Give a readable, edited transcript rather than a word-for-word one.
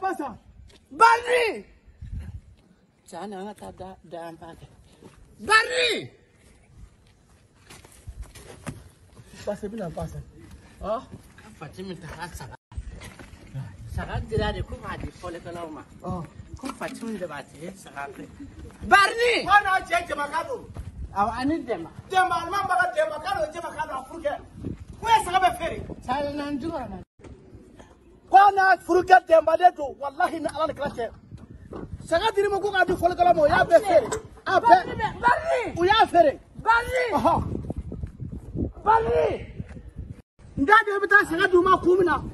pas ça. Barry! Tiens, on a d'un paquet. Barry! Passez bien, passez. Oh, Fatima, ça va. Ça va dire de quoi il faut le calmer. Oh, comme Fatima de bâtir, ça va faire. Barry! on a checké ma cadeau. Ah, on est demain. Demain, maman va te ma cadeau. Où est-ce que ça va faire? Ça n'a pas duré. Kwana furuka demba deto wallahi na ala klache saga diri mo ko ga di fol kala mo ya be fere a be Barry u ya fere Barry Barry ndaje bita saga du ma kumina